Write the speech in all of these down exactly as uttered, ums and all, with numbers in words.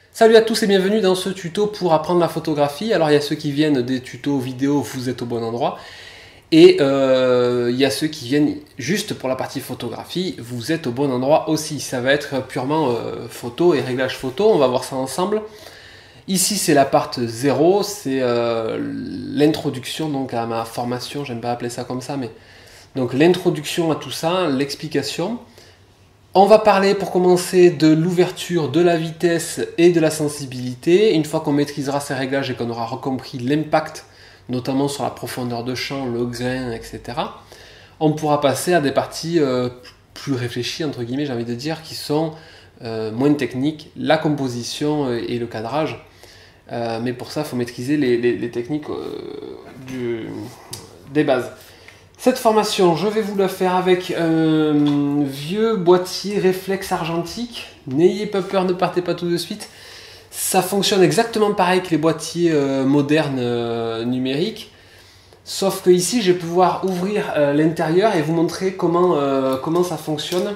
Salut à tous et bienvenue dans ce tuto pour apprendre la photographie. Alors il y a ceux qui viennent des tutos vidéo, vous êtes au bon endroit. Et euh, il y a ceux qui viennent juste pour la partie photographie, vous êtes au bon endroit aussi. Ça va être purement euh, photo et réglage photo, on va voir ça ensemble. Ici c'est la partie zéro, c'est euh, l'introduction donc à ma formation, j'aime pas appeler ça comme ça, mais donc l'introduction à tout ça, l'explication. On va parler pour commencer de l'ouverture, de la vitesse et de la sensibilité. Une fois qu'on maîtrisera ces réglages et qu'on aura compris l'impact, notamment sur la profondeur de champ, le grain, et cetera, on pourra passer à des parties euh, plus réfléchies, entre guillemets, j'ai envie de dire, qui sont euh, moins techniques, la composition et le cadrage. Euh, mais pour ça, il faut maîtriser les, les, les techniques euh, du, des bases. Cette formation, je vais vous la faire avec un vieux boîtier réflexe argentique. N'ayez pas peur, ne partez pas tout de suite. Ça fonctionne exactement pareil que les boîtiers euh, modernes euh, numériques. Sauf que ici, je vais pouvoir ouvrir euh, l'intérieur et vous montrer comment, euh, comment ça fonctionne.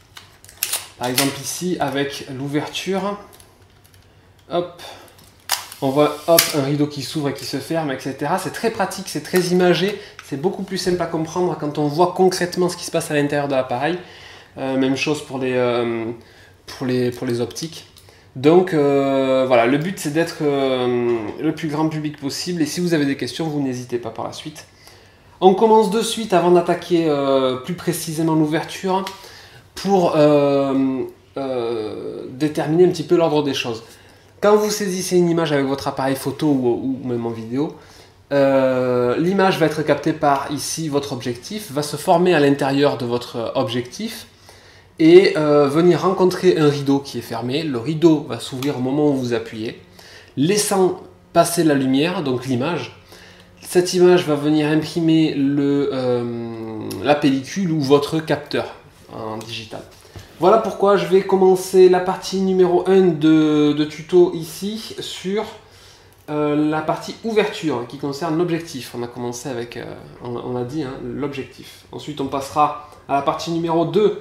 Par exemple ici, avec l'ouverture. Hop. On voit hop, un rideau qui s'ouvre et qui se ferme, et cetera. C'est très pratique, c'est très imagé, c'est beaucoup plus simple à comprendre quand on voit concrètement ce qui se passe à l'intérieur de l'appareil. Euh, même chose pour les, euh, pour les, pour les optiques. Donc euh, voilà, le but c'est d'être euh, le plus grand public possible. Et si vous avez des questions, vous n'hésitez pas par la suite. On commence de suite avant d'attaquer euh, plus précisément l'ouverture pour euh, euh, déterminer un petit peu l'ordre des choses. Quand vous saisissez une image avec votre appareil photo ou, ou même en vidéo, euh, l'image va être captée par ici votre objectif, va se former à l'intérieur de votre objectif et euh, venir rencontrer un rideau qui est fermé. Le rideau va s'ouvrir au moment où vous appuyez, laissant passer la lumière, donc l'image. Cette image va venir imprimer le, euh, la pellicule ou votre capteur en digital. Voilà pourquoi je vais commencer la partie numéro un de, de tuto ici sur euh, la partie ouverture qui concerne l'objectif. On a commencé avec, euh, on, on a dit, hein, l'objectif. Ensuite on passera à la partie numéro deux,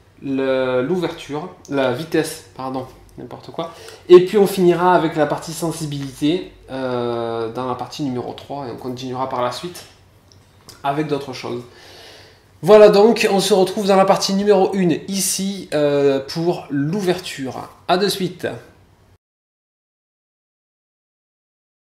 l'ouverture, la vitesse, pardon, n'importe quoi. Et puis on finira avec la partie sensibilité euh, dans la partie numéro trois et on continuera par la suite avec d'autres choses. Voilà donc, on se retrouve dans la partie numéro un ici euh, pour l'ouverture. A de suite.